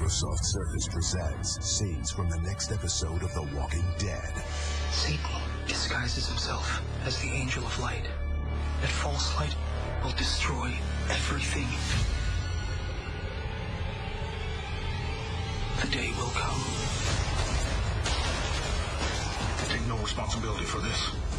Microsoft Surface presents scenes from the next episode of The Walking Dead. Satan disguises himself as the Angel of Light. That false light will destroy everything. The day will come. I take no responsibility for this.